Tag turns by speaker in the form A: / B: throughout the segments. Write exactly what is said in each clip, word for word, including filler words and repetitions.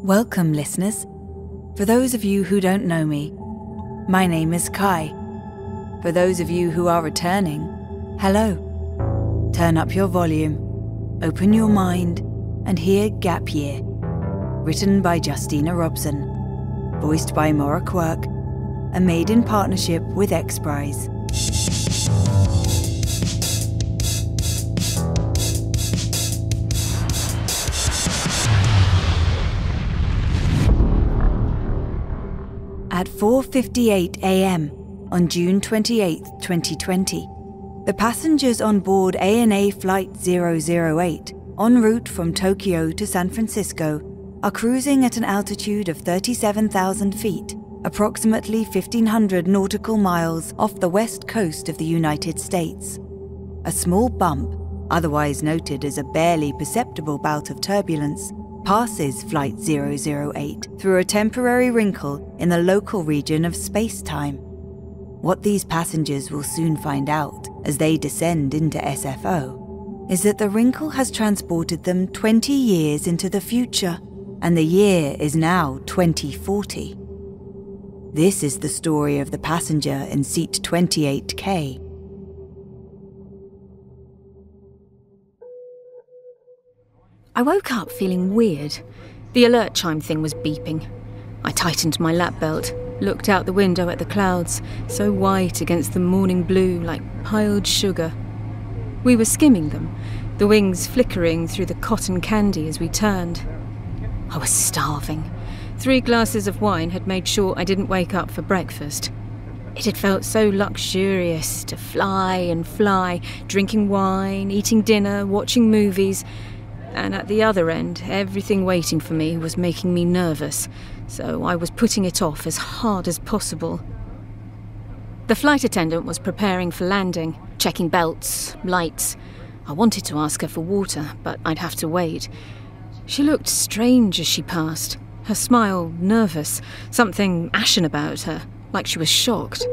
A: Welcome, listeners. For those of you who don't know me, my name is Kai. For those of you who are returning, hello. Turn up your volume, open your mind, and hear Gap Year, written by Justina Robson, voiced by Moira Quirk, and made in partnership with X Prize. At four fifty-eight a m on June twenty-eighth, twenty twenty, the passengers on board A N A Flight zero zero eight, en route from Tokyo to San Francisco, are cruising at an altitude of thirty-seven thousand feet, approximately fifteen hundred nautical miles off the west coast of the United States. A small bump, otherwise noted as a barely perceptible bout of turbulence, passes Flight zero zero eight through a temporary wrinkle in the local region of space-time. What these passengers will soon find out as they descend into S F O is that the wrinkle has transported them twenty years into the future, and the year is now twenty forty. This is the story of the passenger in seat twenty-eight K.
B: I woke up feeling weird. The alert chime thing was beeping. I tightened my lap belt, looked out the window at the clouds, so white against the morning blue like piled sugar. We were skimming them, the wings flickering through the cotton candy as we turned. I was starving. Three glasses of wine had made sure I didn't wake up for breakfast. It had felt so luxurious to fly and fly, drinking wine, eating dinner, watching movies. And at the other end, everything waiting for me was making me nervous, so I was putting it off as hard as possible. The flight attendant was preparing for landing, checking belts, lights. I wanted to ask her for water, but I'd have to wait. She looked strange as she passed, her smile nervous, something ashen about her, like she was shocked.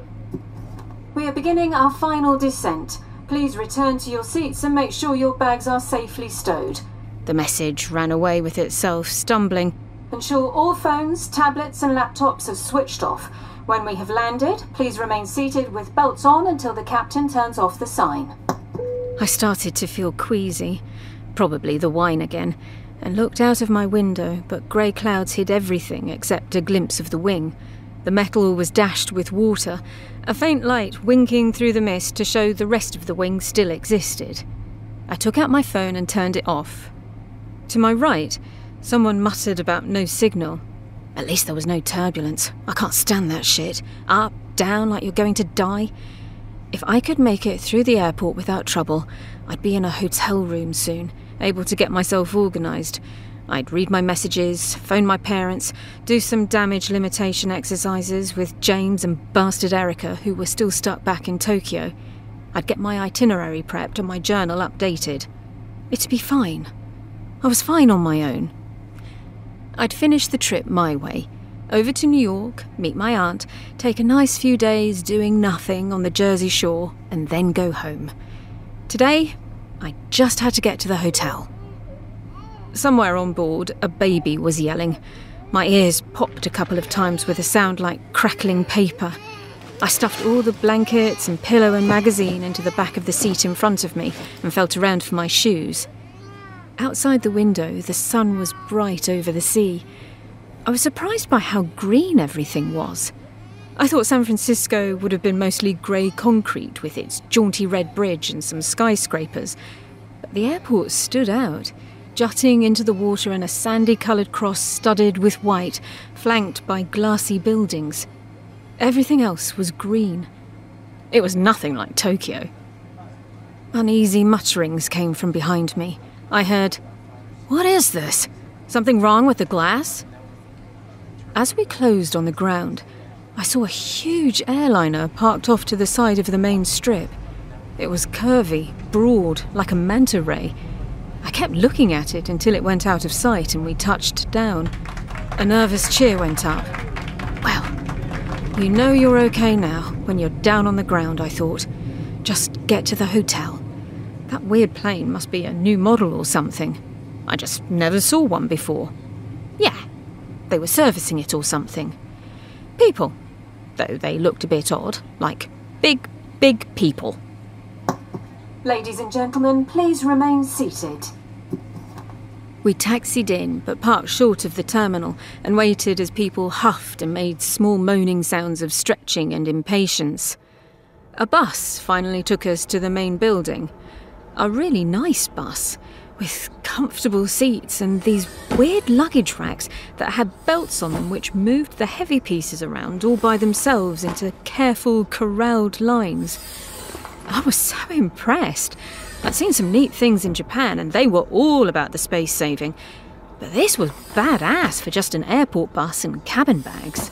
C: We are beginning our final descent. Please return to your seats and make sure your bags are safely stowed.
B: The message ran away with itself, stumbling.
C: Ensure all phones, tablets and laptops are switched off. When we have landed, please remain seated with belts on until the captain turns off the sign.
B: I started to feel queasy, probably the wine again, and looked out of my window, but grey clouds hid everything except a glimpse of the wing. The metal was dashed with water, a faint light winking through the mist to show the rest of the wing still existed. I took out my phone and turned it off. To my right, someone muttered about no signal. At least there was no turbulence. I can't stand that shit. Up, down, like you're going to die. If I could make it through the airport without trouble, I'd be in a hotel room soon, able to get myself organised. I'd read my messages, phone my parents, do some damage limitation exercises with James and bastard Erica, who were still stuck back in Tokyo. I'd get my itinerary prepped and my journal updated. It'd be fine. I was fine on my own. I'd finish the trip my way. Over to New York, meet my aunt, take a nice few days doing nothing on the Jersey Shore, and then go home. Today, I just had to get to the hotel. Somewhere on board, a baby was yelling. My ears popped a couple of times with a sound like crackling paper. I stuffed all the blankets and pillow and magazine into the back of the seat in front of me and felt around for my shoes. Outside the window, the sun was bright over the sea. I was surprised by how green everything was. I thought San Francisco would have been mostly grey concrete with its jaunty red bridge and some skyscrapers, but the airport stood out, jutting into the water in a sandy-coloured cross studded with white, flanked by glassy buildings. Everything else was green. It was nothing like Tokyo. Uneasy mutterings came from behind me. I heard, "What is this? Something wrong with the glass?" As we closed on the ground, I saw a huge airliner parked off to the side of the main strip. It was curvy, broad, like a manta ray. I kept looking at it until it went out of sight and we touched down. A nervous cheer went up. Well, you know you're okay now when you're down on the ground, I thought. Just get to the hotel. That weird plane must be a new model or something. I just never saw one before. Yeah, They were servicing it or something. People, though they looked a bit odd, like big, big people.
C: Ladies and gentlemen, please remain seated.
B: We taxied in, but parked short of the terminal and waited as people huffed and made small moaning sounds of stretching and impatience. A bus finally took us to the main building. A really nice bus, with comfortable seats and these weird luggage racks that had belts on them which moved the heavy pieces around all by themselves into careful, corralled lines. I was so impressed. I'd seen some neat things in Japan and they were all about the space saving, but this was badass for just an airport bus and cabin bags.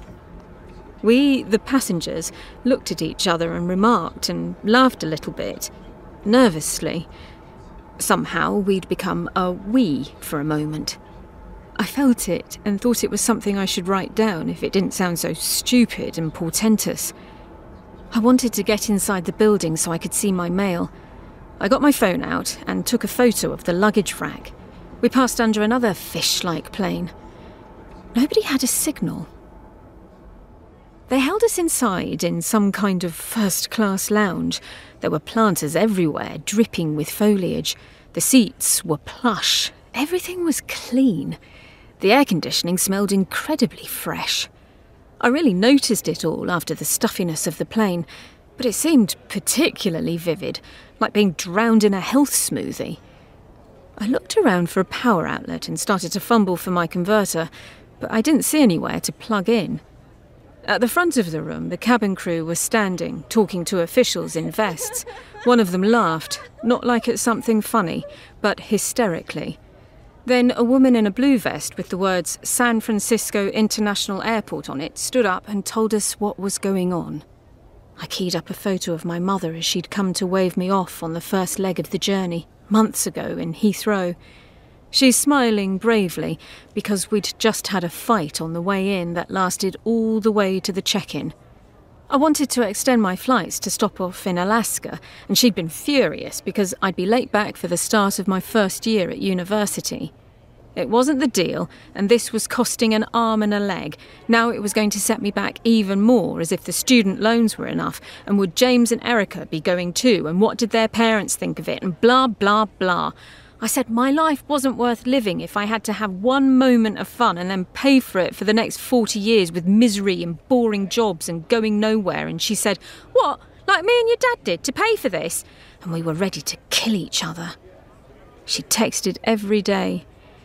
B: We, the passengers, looked at each other and remarked and laughed a little bit, nervously. Somehow we'd become a we for a moment. I felt it and thought it was something I should write down if it didn't sound so stupid and portentous. I wanted to get inside the building so I could see my mail. I got my phone out and took a photo of the luggage rack. We passed under another fish-like plane. Nobody had a signal. They held us inside in some kind of first-class lounge. There were planters everywhere, dripping with foliage. The seats were plush. Everything was clean. The air conditioning smelled incredibly fresh. I really noticed it all after the stuffiness of the plane, but it seemed particularly vivid, like being drowned in a health smoothie. I looked around for a power outlet and started to fumble for my converter, but I didn't see anywhere to plug in. At the front of the room, the cabin crew was standing, talking to officials in vests. One of them laughed, not like at something funny, but hysterically. Then a woman in a blue vest with the words San Francisco International Airport on it stood up and told us what was going on. I keyed up a photo of my mother as she'd come to wave me off on the first leg of the journey, months ago in Heathrow. She's smiling bravely because we'd just had a fight on the way in that lasted all the way to the check-in. I wanted to extend my flights to stop off in Alaska, and she'd been furious because I'd be late back for the start of my first year at university. It wasn't the deal, and this was costing an arm and a leg. Now it was going to set me back even more, as if the student loans were enough, and would James and Erica be going too, and what did their parents think of it, and blah, blah, blah. I said my life wasn't worth living if I had to have one moment of fun and then pay for it for the next forty years with misery and boring jobs and going nowhere, and she said, "What, like me and your dad did, to pay for this?" And we were ready to kill each other. She texted every day.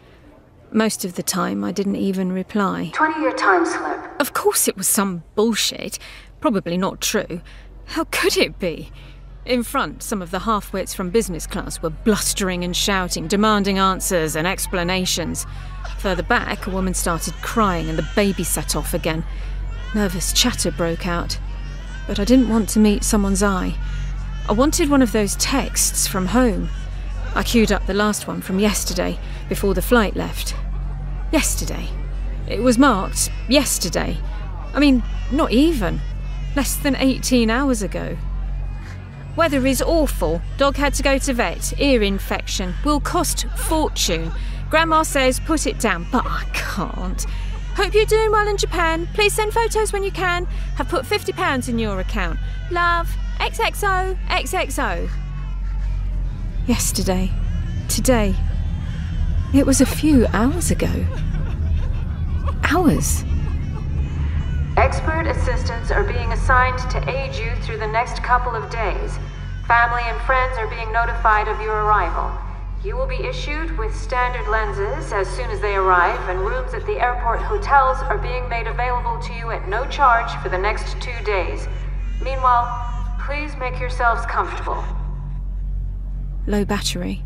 B: Most of the time, I didn't even reply.
C: twenty-year time slip.
B: Of course it was some bullshit. Probably not true. How could it be? In front, some of the half-wits from business class were blustering and shouting, demanding answers and explanations. Further back, a woman started crying and the baby set off again. Nervous chatter broke out. But I didn't want to meet someone's eye. I wanted one of those texts from home. I queued up the last one from yesterday, before the flight left. Yesterday. It was marked yesterday. I mean, not even. Less than eighteen hours ago. Weather is awful. Dog had to go to vet. Ear infection. Will cost fortune. Grandma says put it down, but I can't. Hope you're doing well in Japan. Please send photos when you can. Have put fifty pounds in your account. Love. X X O. X X O. Yesterday. Today. It was a few hours ago. Hours.
C: Expert assistants are being assigned to aid you through the next couple of days. Family and friends are being notified of your arrival. You will be issued with standard lenses as soon as they arrive, and rooms at the airport hotels are being made available to you at no charge for the next two days. Meanwhile, please make yourselves comfortable.
B: Low battery.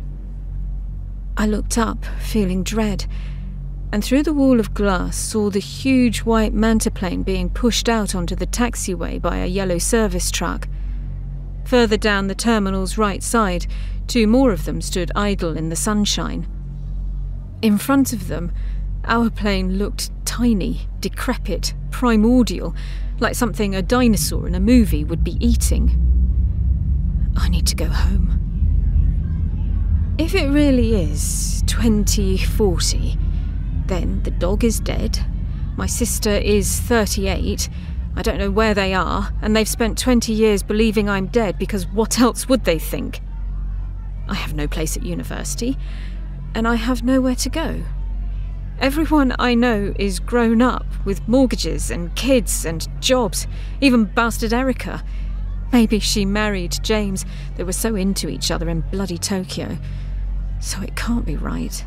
B: I looked up, feeling dread, and through the wall of glass saw the huge white manta plane being pushed out onto the taxiway by a yellow service truck. Further down the terminal's right side, two more of them stood idle in the sunshine. In front of them, our plane looked tiny, decrepit, primordial, like something a dinosaur in a movie would be eating. I need to go home. If it really is twenty forty, Then the dog is dead. My sister is thirty-eight. I don't know where they are, and they've spent twenty years believing I'm dead because what else would they think? I have no place at university, and I have nowhere to go. Everyone I know is grown up with mortgages and kids and jobs, even bastard Erica. Maybe she married James. They were so into each other in bloody Tokyo. So it can't be right.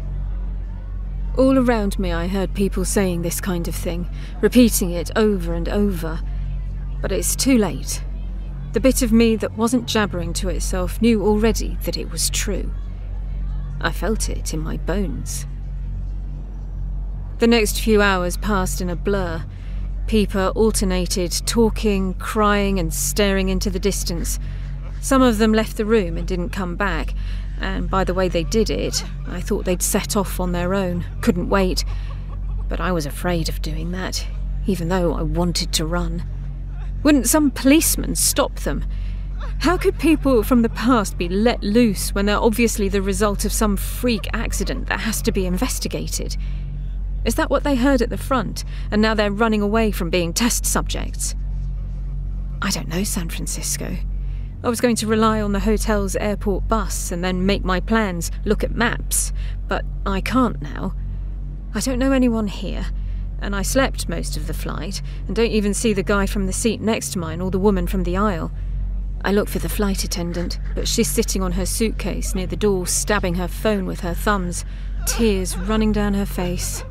B: All around me I heard people saying this kind of thing, repeating it over and over. But it's too late. The bit of me that wasn't jabbering to itself knew already that it was true. I felt it in my bones. The next few hours passed in a blur. People alternated, talking, crying, and staring into the distance. Some of them left the room and didn't come back, and by the way they did it, I thought they'd set off on their own, couldn't wait. But I was afraid of doing that, even though I wanted to run. Wouldn't some policeman stop them? How could people from the past be let loose when they're obviously the result of some freak accident that has to be investigated? Is that what they heard at the front, and now they're running away from being test subjects? I don't know San Francisco. I was going to rely on the hotel's airport bus and then make my plans, look at maps, but I can't now. I don't know anyone here, and I slept most of the flight, and don't even see the guy from the seat next to mine or the woman from the aisle. I look for the flight attendant, but she's sitting on her suitcase near the door, stabbing her phone with her thumbs, tears running down her face.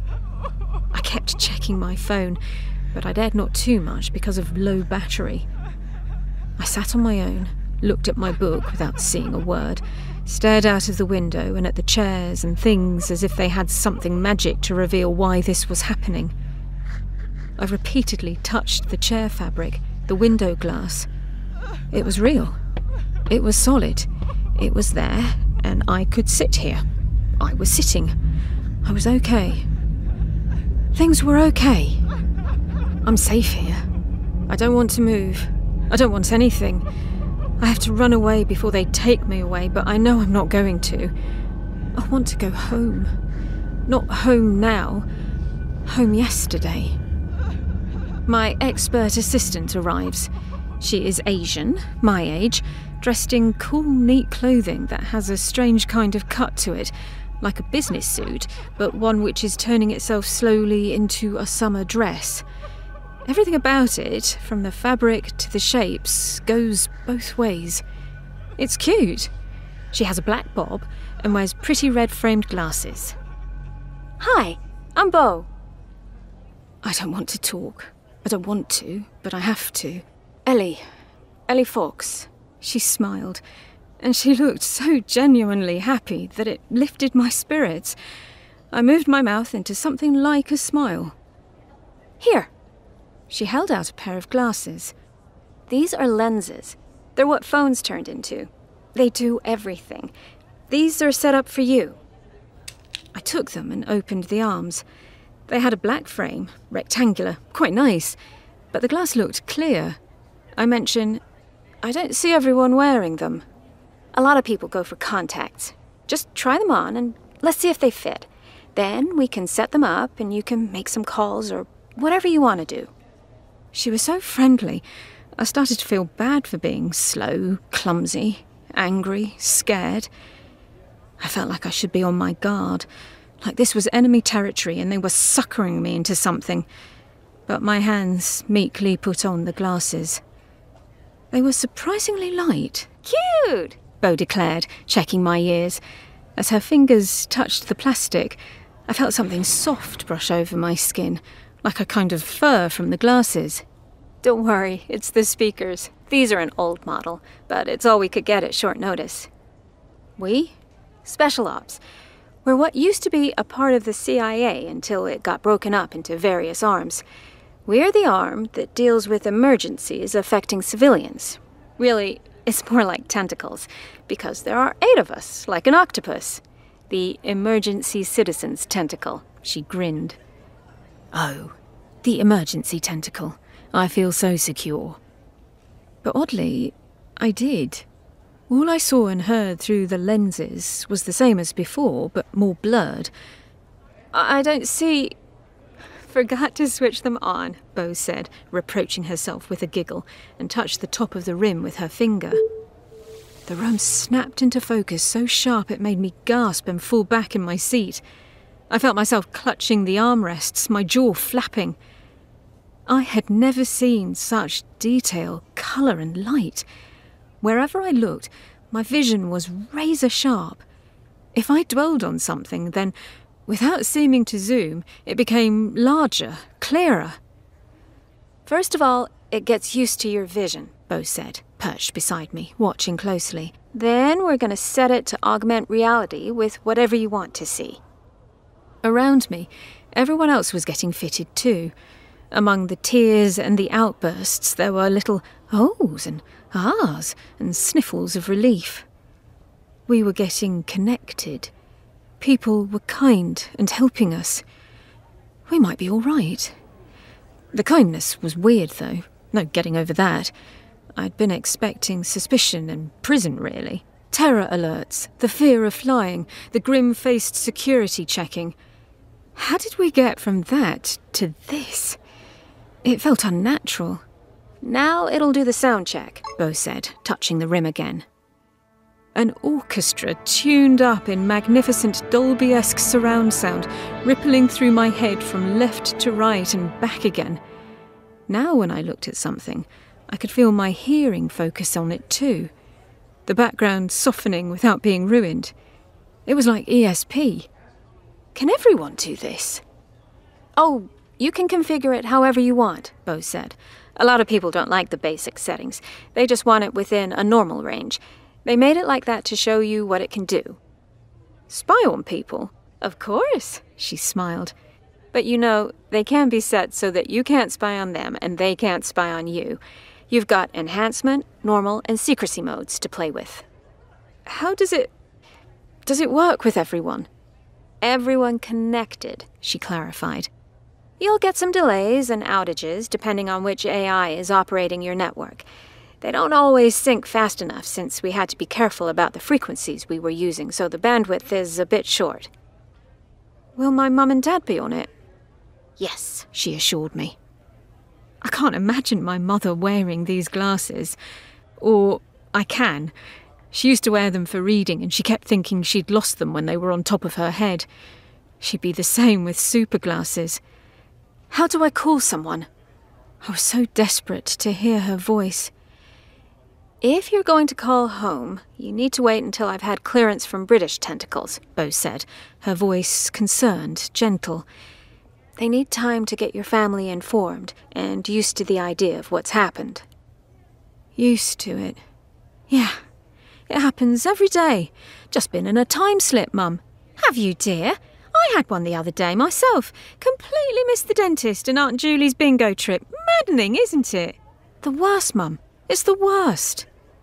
B: I kept checking my phone, but I dared not too much because of low battery. I sat on my own, looked at my book without seeing a word, stared out of the window and at the chairs and things as if they had something magic to reveal why this was happening. I repeatedly touched the chair fabric, the window glass. It was real. It was solid. It was there, and I could sit here. I was sitting. I was okay. Things were okay. I'm safe here. I don't want to move. I don't want anything. I have to run away before they take me away, but I know I'm not going to. I want to go home. Not home now. Home yesterday. My expert assistant arrives. She is Asian, my age, dressed in cool, neat clothing that has a strange kind of cut to it, like a business suit, but one which is turning itself slowly into a summer dress. Everything about it, from the fabric to the shapes, goes both ways. It's cute. She has a black bob and wears pretty red framed glasses.
D: Hi, I'm Beau.
B: I don't want to talk. I don't want to, but I have to.
D: Ellie. Ellie Fox.
B: She smiled, and she looked so genuinely happy that it lifted my spirits. I moved my mouth into something like a smile.
D: Here.
B: She held out a pair of glasses.
D: These are lenses. They're what phones turned into. They do everything. These are set up for you.
B: I took them and opened the arms. They had a black frame, rectangular, quite nice, but the glass looked clear. I mention, I don't see everyone wearing them.
D: A lot of people go for contacts. Just try them on and let's see if they fit. Then we can set them up and you can make some calls or whatever you want to do.
B: She was so friendly. I started to feel bad for being slow, clumsy, angry, scared. I felt like I should be on my guard, like this was enemy territory and they were suckering me into something. But my hands meekly put on the glasses. They were surprisingly light.
D: Cute,
B: Beau declared, checking my ears. As her fingers touched the plastic, I felt something soft brush over my skin, like a kind of fur from the glasses.
D: Don't worry, it's the speakers. These are an old model, but it's all we could get at short notice. We? Special Ops. We're what used to be a part of the C I A until it got broken up into various arms. We're the arm that deals with emergencies affecting civilians. Really, it's more like tentacles, because there are eight of us, like an octopus. The Emergency Citizens Tentacle.
B: She grinned. Oh, the emergency tentacle. I feel so secure. But oddly, I did. All I saw and heard through the lenses was the same as before, but more blurred.
D: I don't see... Forgot to switch them on, Bo said, reproaching herself with a giggle, and touched the top of the rim with her finger. The room snapped into focus so sharp it made me gasp and fall back in my seat. I felt myself clutching the armrests, my jaw flapping. I had never seen such detail, colour and light. Wherever I looked, my vision was razor sharp. If I dwelled on something, then, without seeming to zoom, it became larger, clearer. First of all, it gets used to your vision, Bo said, perched beside me, watching closely. Then we're going to set it to augment reality with whatever you want to see. Around me, everyone else was getting fitted too. Among the tears and the outbursts, there were little ohs and ahs and sniffles of relief. We were getting connected. People were kind and helping us. We might be all right. The kindness was weird, though. No getting over that. I'd been expecting suspicion and prison, really. Terror alerts, the fear of flying, the grim-faced security checking. How did we get from that to this? It felt unnatural. Now it'll do the sound check, Bo said, touching the rim again. An orchestra tuned up in magnificent Dolby-esque surround sound, rippling through my head from left to right and back again. Now when I looked at something, I could feel my hearing focus on it too. The background softening without being ruined. It was like E S P. Can everyone do this? Oh, you can configure it however you want, Bo said. A lot of people don't like the basic settings. They just want it within a normal range. They made it like that to show you what it can do. Spy on people? Of course, she smiled. But you know, they can be set so that you can't spy on them and they can't spy on you. You've got enhancement, normal, and secrecy modes to play with. How does it... does it work with everyone? Everyone connected, she clarified. You'll get some delays and outages depending on which A I is operating your network. They don't always sync fast enough since we had to be careful about the frequencies we were using, so the bandwidth is a bit short. Will my mum and dad be on it? Yes, she assured me. I can't imagine my mother wearing these glasses. Or I can. She used to wear them for reading and she kept thinking she'd lost them when they were on top of her head. She'd be the same with super glasses. How do I call someone? I was so desperate to hear her voice. If you're going to call home, you need to wait until I've had clearance from British tentacles, Bo said, her voice concerned, gentle. They need time to get your family informed and used to the idea of what's happened. Used to it. Yeah, it happens every day. Just been in a time slip, Mum. Have you, dear? I had one the other day myself. Completely missed the dentist and Aunt Julie's bingo trip. Maddening, isn't it? The worst, Mum. It's the worst.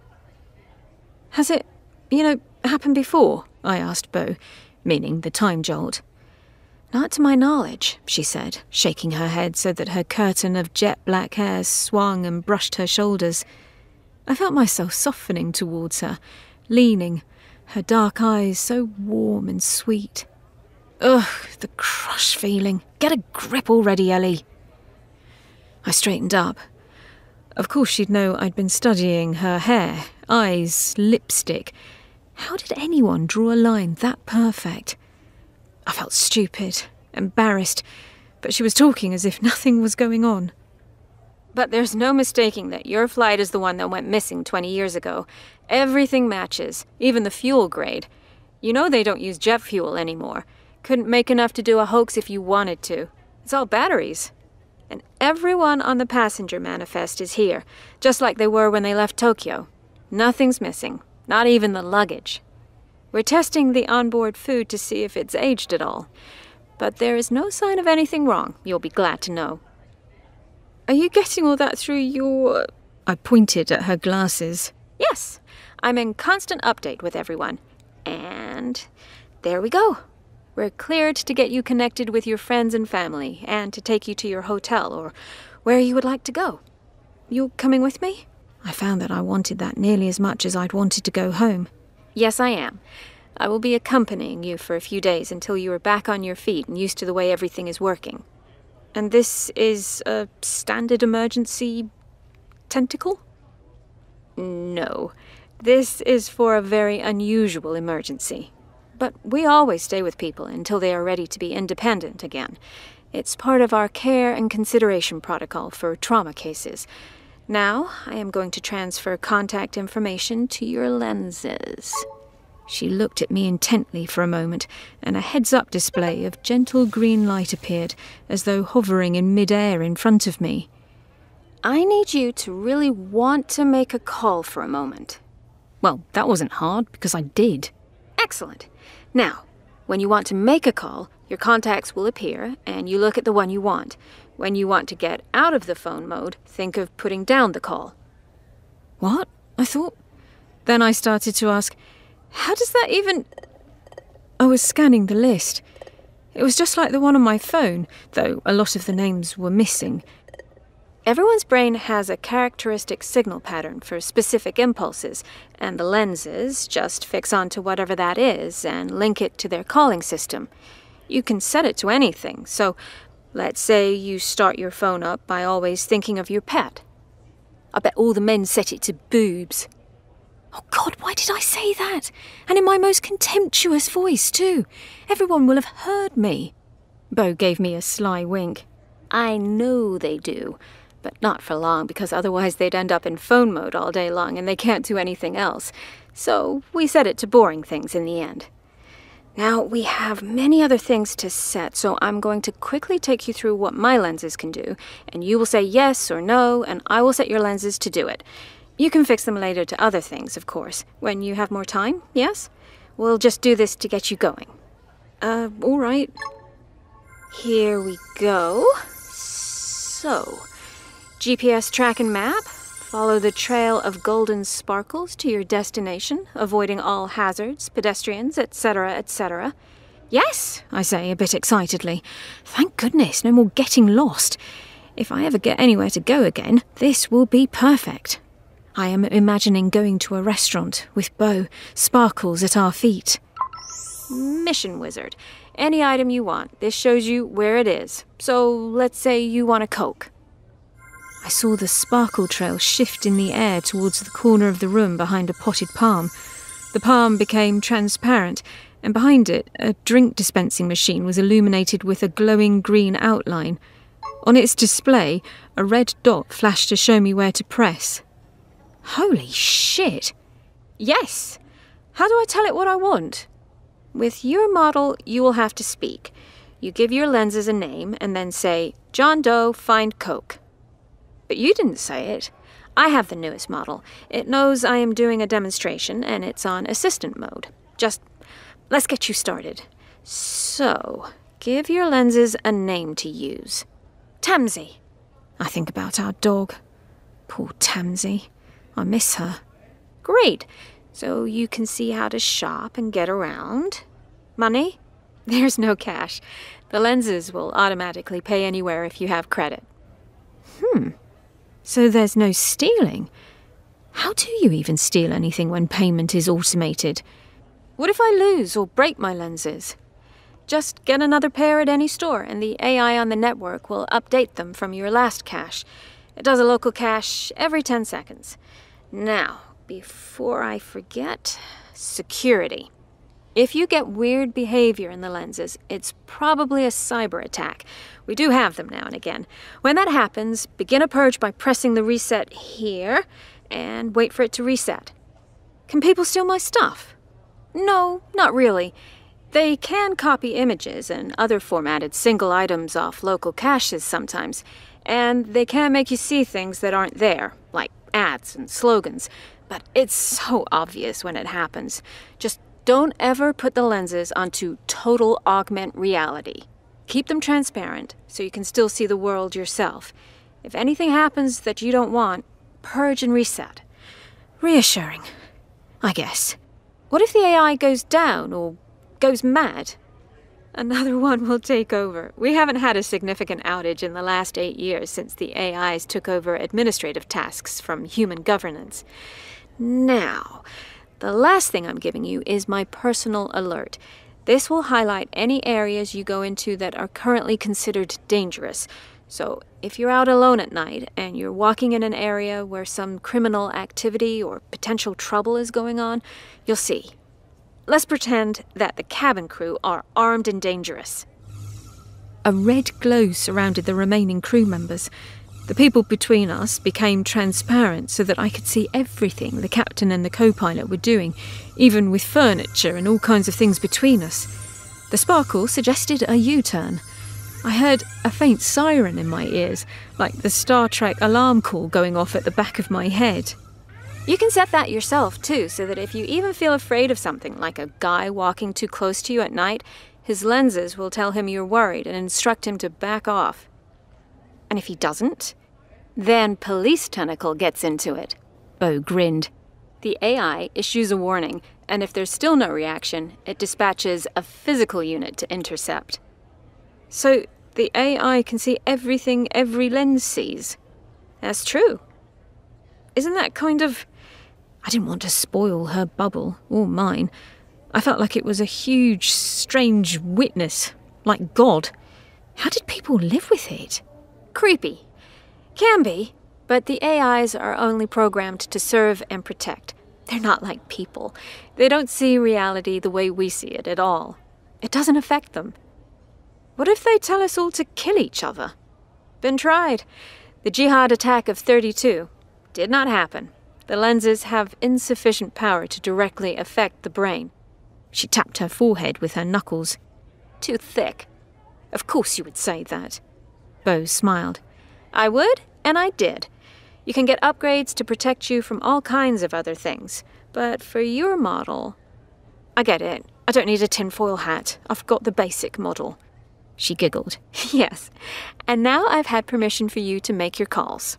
D: Has it, you know, happened before? I asked Bo, meaning the time jolt. Not to my knowledge, she said, shaking her head so that her curtain of jet black hair swung and brushed her shoulders. I felt myself softening towards her, leaning, her dark eyes so warm and sweet. Ugh, the crush feeling. Get a grip already, Ellie. I straightened up. Of course she'd know I'd been studying her hair, eyes, lipstick. How did anyone draw a line that perfect? I felt stupid, embarrassed, but she was talking as if nothing was going on. But there's no mistaking that your flight is the one that went missing twenty years ago. Everything matches, even the fuel grade. You know they don't use jet fuel anymore. Couldn't make enough to do a hoax if you wanted to. It's all batteries. And everyone on the passenger manifest is here, just like they were when they left Tokyo. Nothing's missing, not even the luggage. We're testing the onboard food to see if it's aged at all. But there is no sign of anything wrong, you'll be glad to know. Are you getting all that through your... I pointed at her glasses. Yes, I'm in constant update with everyone. And there we go. We're cleared to get you connected with your friends and family, and to take you to your hotel or where you would like to go. You coming with me? I found that I wanted that nearly as much as I'd wanted to go home. Yes, I am. I will be accompanying you for a few days until you are back on your feet and used to the way everything is working. And this is a standard emergency tentacle? No. This is for a very unusual emergency. But we always stay with people until they are ready to be independent again. It's part of our care and consideration protocol for trauma cases. Now, I am going to transfer contact information to your lenses. She looked at me intently for a moment, and a heads-up display of gentle green light appeared, as though hovering in mid-air in front of me. I need you to really want to make a call for a moment. Well, that wasn't hard, because I did. Excellent. Now, when you want to make a call, your contacts will appear, and you look at the one you want. When you want to get out of the phone mode, think of putting down the call. What? I thought... Then I started to ask, how does that even... I was scanning the list. It was just like the one on my phone, though a lot of the names were missing. Everyone's brain has a characteristic signal pattern for specific impulses, and the lenses just fix onto whatever that is and link it to their calling system. You can set it to anything, so let's say you start your phone up by always thinking of your pet. I bet all the men set it to boobs. Oh God, why did I say that? And in my most contemptuous voice, too. Everyone will have heard me. Beau gave me a sly wink. I know they do, but not for long, because otherwise they'd end up in phone mode all day long and they can't do anything else. So we set it to boring things in the end. Now, we have many other things to set, so I'm going to quickly take you through what my lenses can do, and you will say yes or no, and I will set your lenses to do it. You can fix them later to other things, of course, when you have more time, yes? We'll just do this to get you going. Uh, all right. Here we go. So, G P S track and map. Follow the trail of golden sparkles to your destination, avoiding all hazards, pedestrians, et cetera, et cetera. Yes, I say a bit excitedly. Thank goodness, no more getting lost. If I ever get anywhere to go again, this will be perfect. I am imagining going to a restaurant with Beau, sparkles at our feet. Mission Wizard. Any item you want. This shows you where it is. So, let's say you want a Coke. I saw the sparkle trail shift in the air towards the corner of the room behind a potted palm. The palm became transparent, and behind it, a drink dispensing machine was illuminated with a glowing green outline. On its display, a red dot flashed to show me where to press. Holy shit! Yes! How do I tell it what I want? With your model, you will have to speak. You give your lenses a name and then say, John Doe, find Coke. But you didn't say it. I have the newest model. It knows I am doing a demonstration and it's on assistant mode. Just, let's get you started. So, give your lenses a name to use. Tamsy. I think about our dog. Poor Tamsy. I miss her. Great. So you can see how to shop and get around. Money? There's no cash. The lenses will automatically pay anywhere if you have credit. Hmm. So there's no stealing. How do you even steal anything when payment is automated? What if I lose or break my lenses? Just get another pair at any store and the A I on the network will update them from your last cache. It does a local cache every ten seconds. Now, before I forget, security. If you get weird behavior in the lenses, it's probably a cyber attack. We do have them now and again. When that happens, begin a purge by pressing the reset here and wait for it to reset. Can people steal my stuff? No, not really. They can copy images and other formatted single items off local caches sometimes, and they can make you see things that aren't there, like ads and slogans, but it's so obvious when it happens. Just don't ever put the lenses onto total augment reality. Keep them transparent so you can still see the world yourself. If anything happens that you don't want, purge and reset. Reassuring, I guess. What if the A I goes down or goes mad? Another one will take over. We haven't had a significant outage in the last eight years since the A Is took over administrative tasks from human governance. Now, The last thing I'm giving you is my personal alert. This will highlight any areas you go into that are currently considered dangerous. So if you're out alone at night and you're walking in an area where some criminal activity or potential trouble is going on, you'll see. Let's pretend that the cabin crew are armed and dangerous.
B: A red glow surrounded the remaining crew members. The people between us became transparent so that I could see everything the captain and the co-pilot were doing, even with furniture and all kinds of things between us. The sparkle suggested a U-turn. I heard a faint siren in my ears, like the Star Trek alarm call going off at the back of my head.
D: You can set that yourself, too, so that if you even feel afraid of something, like a guy walking too close to you at night, his lenses will tell him you're worried and instruct him to back off. And if he doesn't, then Police Tentacle gets into it.
B: Bo grinned.
D: The A I issues a warning, and if there's still no reaction, it dispatches a physical unit to intercept.
B: So the A I can see everything every lens sees?
D: That's true.
B: Isn't that kind of... I didn't want to spoil her bubble, or mine. I felt like it was a huge, strange witness, like God. How did people live with it?
D: Creepy. Can be, but the A Is are only programmed to serve and protect. They're not like people. They don't see reality the way we see it at all. It doesn't affect them.
B: What if they tell us all to kill each other?
D: Been tried. The jihad attack of thirty-two. Did not happen. The lenses have insufficient power to directly affect the brain.
B: She tapped her forehead with her knuckles.
D: Too thick.
B: Of course you would say that. Bo smiled.
D: I would, and I did. You can get upgrades to protect you from all kinds of other things. But for your model...
B: I get it. I don't need a tinfoil hat. I've got the basic model. She giggled.
D: Yes. And now I've had permission for you to make your calls.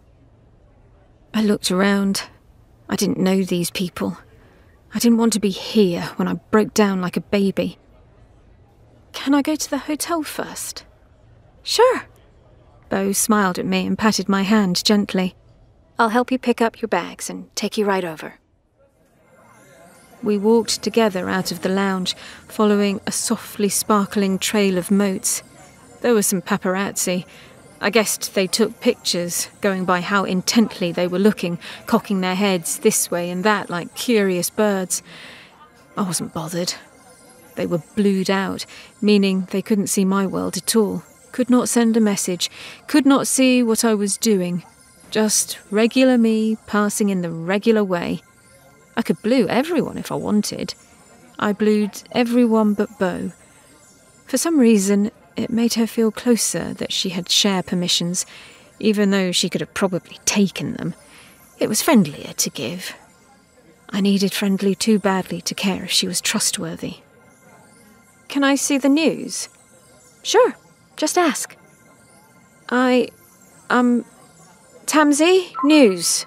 B: I looked around. I didn't know these people. I didn't want to be here when I broke down like a baby. Can I go to the hotel first?
D: Sure.
B: Bo smiled at me and patted my hand gently.
D: I'll help you pick up your bags and take you right over.
B: We walked together out of the lounge, following a softly sparkling trail of motes. There was some paparazzi. I guessed they took pictures, going by how intently they were looking, cocking their heads this way and that like curious birds. I wasn't bothered. They were blued out, meaning they couldn't see my world at all, could not send a message, could not see what I was doing. Just regular me passing in the regular way. I could blue everyone if I wanted. I blued everyone but Bo. For some reason, it made her feel closer that she had share permissions, even though she could have probably taken them. It was friendlier to give. I needed friendly too badly to care if she was trustworthy.
D: Can I see the news? Sure, just ask.
B: I, um, Tamsi, news.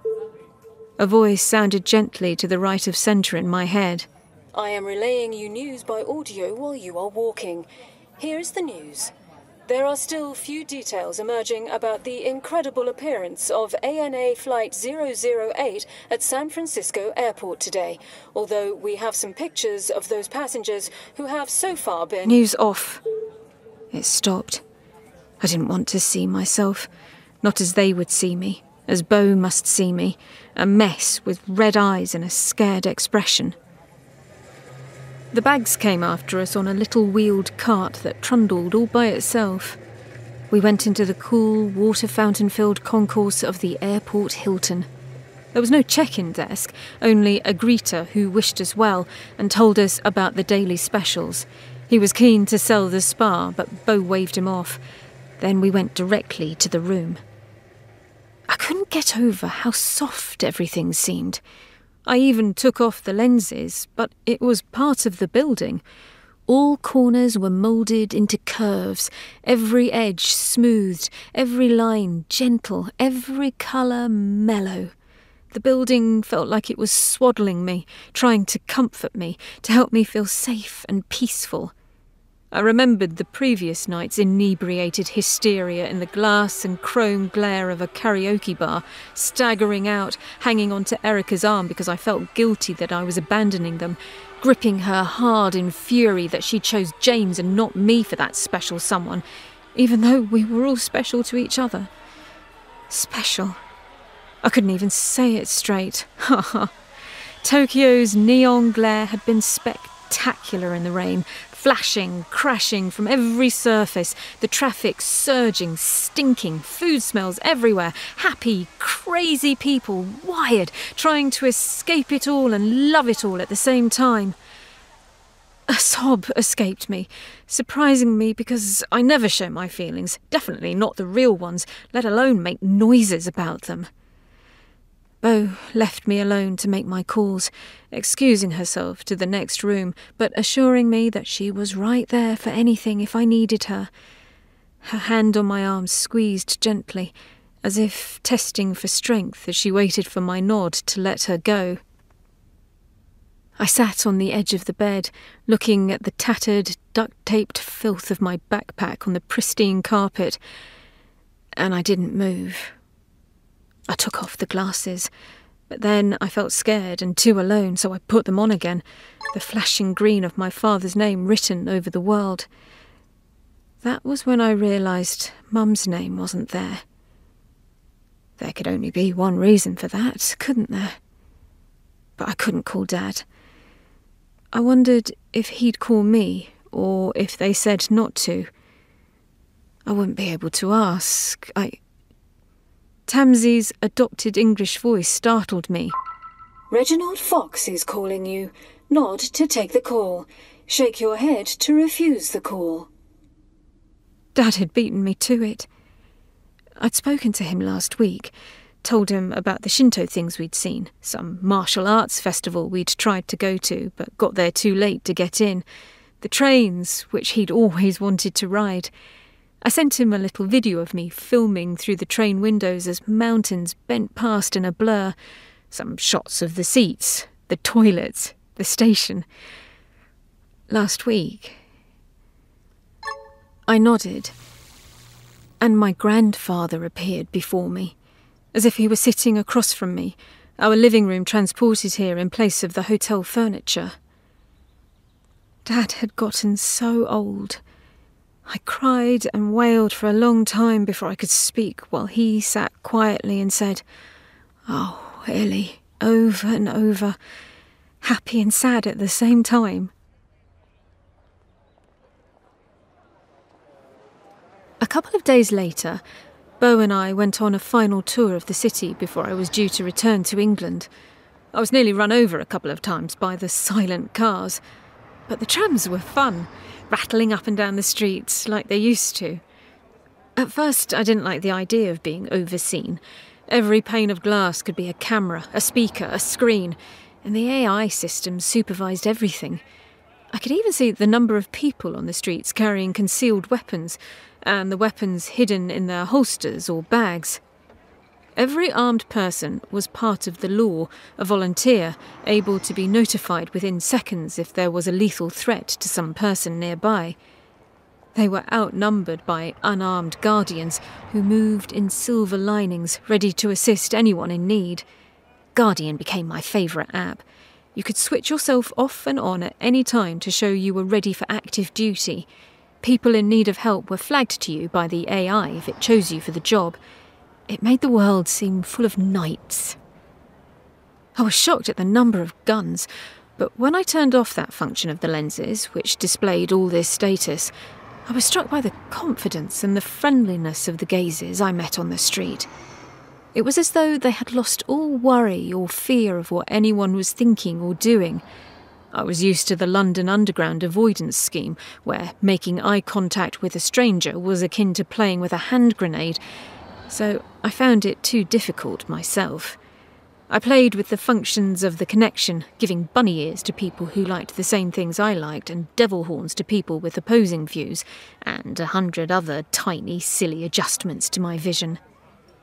B: A voice sounded gently to the right of centre in my head.
E: I am relaying you news by audio while you are walking. Here's the news. There are still few details emerging about the incredible appearance of A N A Flight zero zero eight at San Francisco Airport today, although we have some pictures of those passengers who have so far been...
B: News off. It stopped. I didn't want to see myself, not as they would see me, as Bo must see me, a mess with red eyes and a scared expression. The bags came after us on a little wheeled cart that trundled all by itself. We went into the cool, water fountain-filled concourse of the airport Hilton. There was no check-in desk, only a greeter who wished us well and told us about the daily specials. He was keen to sell the spa, but Bo waved him off. Then we went directly to the room. I couldn't get over how soft everything seemed. I even took off the lenses, but it was part of the building. All corners were moulded into curves, every edge smoothed, every line gentle, every colour mellow. The building felt like it was swaddling me, trying to comfort me, to help me feel safe and peaceful. I remembered the previous night's inebriated hysteria in the glass and chrome glare of a karaoke bar, staggering out, hanging onto Erica's arm because I felt guilty that I was abandoning them, gripping her hard in fury that she chose James and not me for that special someone, even though we were all special to each other. Special. I couldn't even say it straight. Ha ha. Tokyo's neon glare had been spectacular in the rain, flashing, crashing from every surface, the traffic surging, stinking, food smells everywhere, happy, crazy people, wired, trying to escape it all and love it all at the same time. A sob escaped me, surprising me because I never show my feelings, definitely not the real ones, let alone make noises about them. Bo left me alone to make my calls, excusing herself to the next room, but assuring me that she was right there for anything if I needed her. Her hand on my arm squeezed gently, as if testing for strength as she waited for my nod to let her go. I sat on the edge of the bed, looking at the tattered, duct-taped filth of my backpack on the pristine carpet, and I didn't move. I took off the glasses, but then I felt scared and too alone, so I put them on again, the flashing green of my father's name written over the world. That was when I realised Mum's name wasn't there. There could only be one reason for that, couldn't there? But I couldn't call Dad. I wondered if he'd call me, or if they said not to. I wouldn't be able to ask. I... Tamsy's adopted English voice startled me.
E: Reginald Fox is calling you. Nod to take the call. Shake your head to refuse the call.
B: Dad had beaten me to it. I'd spoken to him last week, told him about the Shinto things we'd seen, some martial arts festival we'd tried to go to but got there too late to get in, the trains which he'd always wanted to ride. I sent him a little video of me filming through the train windows as mountains bent past in a blur, some shots of the seats, the toilets, the station. Last week, I nodded, and my grandfather appeared before me, as if he were sitting across from me, our living room transported here in place of the hotel furniture. Dad had gotten so old. I cried and wailed for a long time before I could speak, while he sat quietly and said, "Oh, Ellie," over and over, happy and sad at the same time. A couple of days later, Bo and I went on a final tour of the city before I was due to return to England. I was nearly run over a couple of times by the silent cars, but the trams were fun, rattling up and down the streets like they used to. At first, I didn't like the idea of being overseen. Every pane of glass could be a camera, a speaker, a screen, and the A I system supervised everything. I could even see the number of people on the streets carrying concealed weapons, and the weapons hidden in their holsters or bags. Every armed person was part of the law, a volunteer, able to be notified within seconds if there was a lethal threat to some person nearby. They were outnumbered by unarmed guardians who moved in silver linings, ready to assist anyone in need. Guardian became my favourite app. You could switch yourself off and on at any time to show you were ready for active duty. People in need of help were flagged to you by the A I if it chose you for the job. It made the world seem full of knights. I was shocked at the number of guns, but when I turned off that function of the lenses, which displayed all this status, I was struck by the confidence and the friendliness of the gazes I met on the street. It was as though they had lost all worry or fear of what anyone was thinking or doing. I was used to the London Underground avoidance scheme, where making eye contact with a stranger was akin to playing with a hand grenade, so I found it too difficult myself. I played with the functions of the connection, giving bunny ears to people who liked the same things I liked, and devil horns to people with opposing views, and a hundred other tiny, silly adjustments to my vision.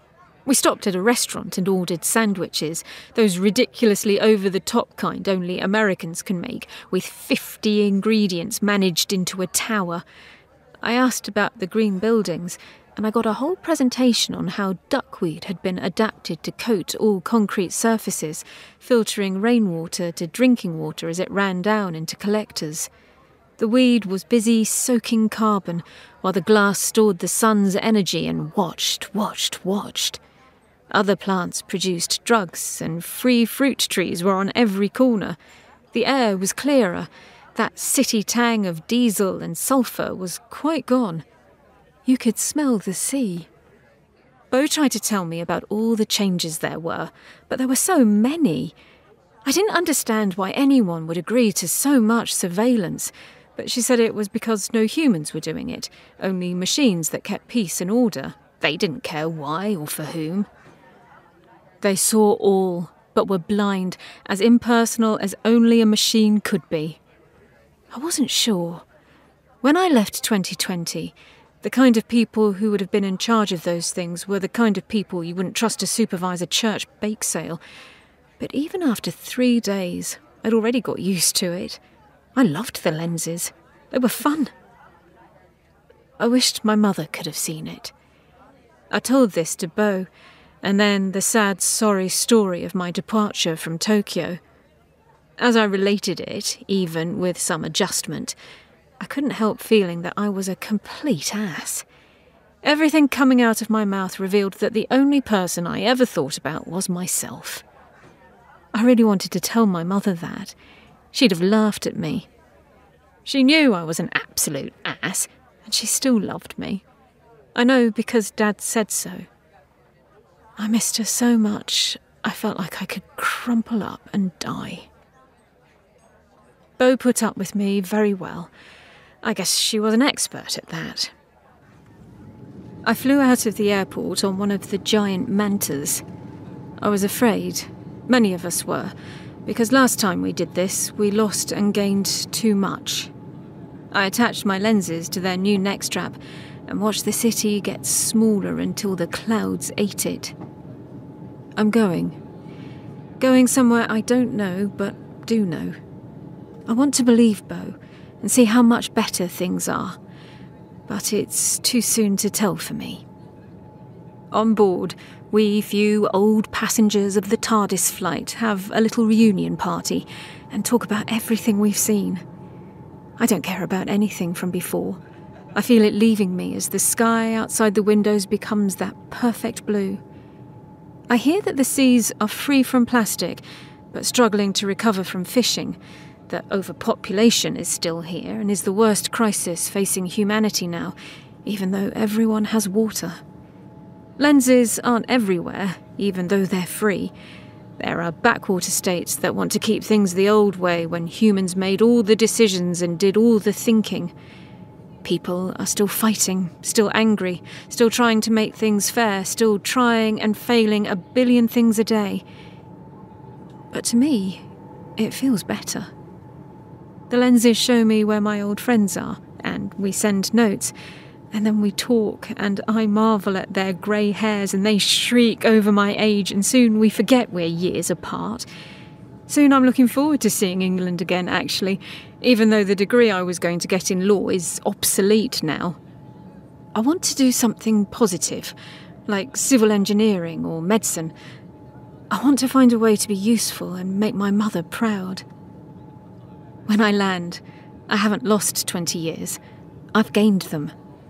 B: We stopped at a restaurant and ordered sandwiches, those ridiculously over-the-top kind only Americans can make, with fifty ingredients managed into a tower. I asked about the green buildings, and I got a whole presentation on how duckweed had been adapted to coat all concrete surfaces, filtering rainwater to drinking water as it ran down into collectors. The weed was busy soaking carbon, while the glass stored the sun's energy and watched, watched, watched. Other plants produced drugs, and free fruit trees were on every corner. The air was clearer. That city tang of diesel and sulphur was quite gone. You could smell the sea. Bo tried to tell me about all the changes there were, but there were so many. I didn't understand why anyone would agree to so much surveillance, but she said it was because no humans were doing it, only machines that kept peace and order. They didn't care why or for whom. They saw all, but were blind, as impersonal as only a machine could be. I wasn't sure. When I left twenty twenty, the kind of people who would have been in charge of those things were the kind of people you wouldn't trust to supervise a church bake sale. But even after three days, I'd already got used to it. I loved the lenses. They were fun. I wished my mother could have seen it. I told this to Bo, and then the sad, sorry story of my departure from Tokyo. As I related it, even with some adjustment, I couldn't help feeling that I was a complete ass. Everything coming out of my mouth revealed that the only person I ever thought about was myself. I really wanted to tell my mother that. She'd have laughed at me. She knew I was an absolute ass, and she still loved me. I know because Dad said so. I missed her so much, I felt like I could crumple up and die. Bo put up with me very well. I guess she was an expert at that. I flew out of the airport on one of the giant mantas. I was afraid. Many of us were, because last time we did this, we lost and gained too much. I attached my lenses to their new neck strap and watched the city get smaller until the clouds ate it. I'm going. Going somewhere I don't know, but do know. I want to believe Bo and see how much better things are, but it's too soon to tell for me. On board, we few old passengers of the TARDIS flight have a little reunion party and talk about everything we've seen. I don't care about anything from before. I feel it leaving me as the sky outside the windows becomes that perfect blue. I hear that the seas are free from plastic, but struggling to recover from fishing, that overpopulation is still here and is the worst crisis facing humanity now, even though everyone has water. Lenses aren't everywhere, even though they're free. There are backwater states that want to keep things the old way when humans made all the decisions and did all the thinking. People are still fighting, still angry, still trying to make things fair, still trying and failing a billion things a day. But to me, it feels better. The lenses show me where my old friends are, and we send notes, and then we talk, and I marvel at their grey hairs, and they shriek over my age, and soon we forget we're years apart. Soon I'm looking forward to seeing England again, actually, even though the degree I was going to get in law is obsolete now. I want to do something positive, like civil engineering or medicine. I want to find a way to be useful and make my mother proud. When I land, I haven't lost twenty years. I've gained them.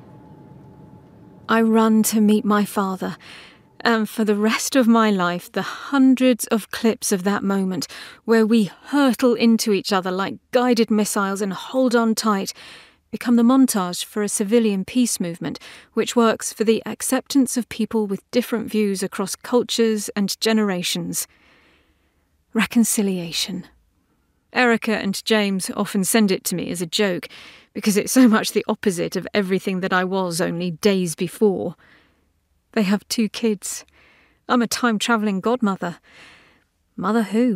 B: I run to meet my father, and for the rest of my life, the hundreds of clips of that moment where we hurtle into each other like guided missiles and hold on tight become the montage for a civilian peace movement which works for the acceptance of people with different views across cultures and generations. Reconciliation. Erica and James often send it to me as a joke, because it's so much the opposite of everything that I was only days before. They have two kids. I'm a time-travelling godmother. Mother who?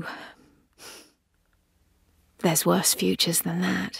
B: There's worse futures than that.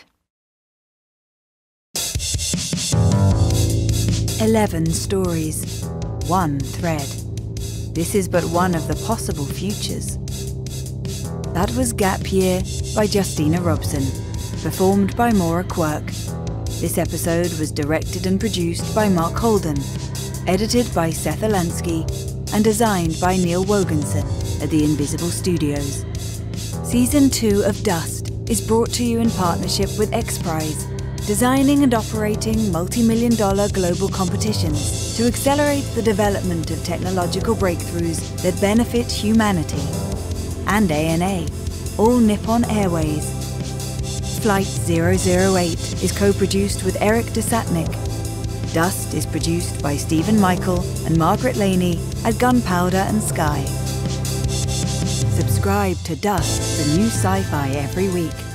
A: Eleven stories. One thread. this is but one of the possible futures. That was Gap Year by Justina Robson, performed by Moira Quirk. This episode was directed and produced by Mark Holden, edited by Seth Alansky, and designed by Neil Woganson at the Invisible Studios. Season two of Dust is brought to you in partnership with X Prize, designing and operating multi-million dollar global competitions to accelerate the development of technological breakthroughs that benefit humanity. And A N A, All Nippon Airways. Flight zero zero eight is co-produced with Eric Desatnik. Dust is produced by Stephen Michael and Margaret Laney at Gunpowder and Sky. Subscribe to Dust, the new sci-fi every week.